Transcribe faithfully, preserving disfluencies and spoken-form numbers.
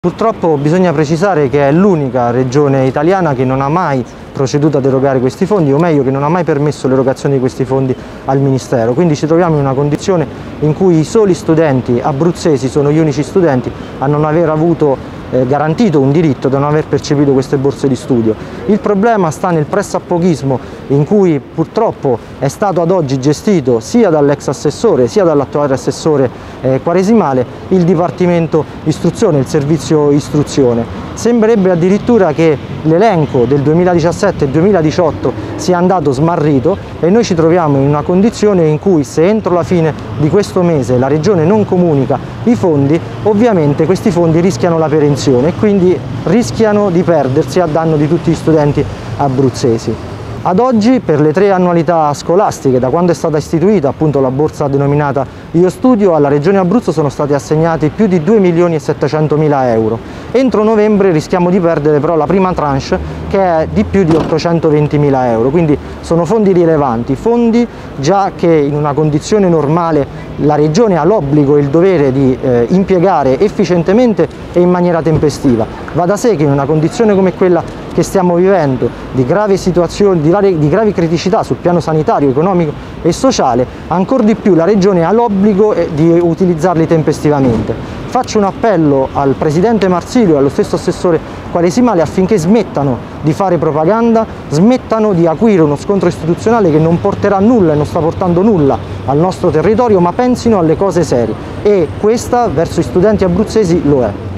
Purtroppo bisogna precisare che è l'unica regione italiana che non ha mai proceduto ad erogare questi fondi, o meglio che non ha mai permesso l'erogazione di questi fondi al Ministero. Quindi ci troviamo in una condizione in cui i soli studenti abruzzesi sono gli unici studenti a non aver avuto eh, garantito un diritto, da non aver percepito queste borse di studio. Il problema sta nel pressappochismo in cui purtroppo è stato ad oggi gestito sia dall'ex assessore sia dall'attuale assessore eh, Quaresimale il Dipartimento Istruzione, il servizio istruzione. Sembrerebbe addirittura che l'elenco del duemiladiciassette e duemiladiciotto sia andato smarrito e noi ci troviamo in una condizione in cui, se entro la fine di questo mese la Regione non comunica i fondi, ovviamente questi fondi rischiano la perenzione e quindi rischiano di perdersi a danno di tutti gli studenti abruzzesi. Ad oggi, per le tre annualità scolastiche, da quando è stata istituita appunto la borsa denominata Io Studio, alla Regione Abruzzo sono stati assegnati più di due milioni e settecentomila euro. Entro novembre rischiamo di perdere però la prima tranche, che è di più di ottocentoventimila euro, quindi sono fondi rilevanti, fondi già che in una condizione normale la Regione ha l'obbligo e il dovere di eh, impiegare efficientemente e in maniera tempestiva. Va da sé che in una condizione come quella che stiamo vivendo, di gravi situazioni, di, vari, di gravi criticità sul piano sanitario, economico e sociale, ancor di più la Regione ha l'obbligo di utilizzarli tempestivamente. Faccio un appello al Presidente Marsilio e allo stesso assessore Quaresimale affinché smettano di fare propaganda, smettano di acuire uno scontro istituzionale che non porterà nulla e non sta portando nulla al nostro territorio, ma pensino alle cose serie, e questa verso gli studenti abruzzesi lo è.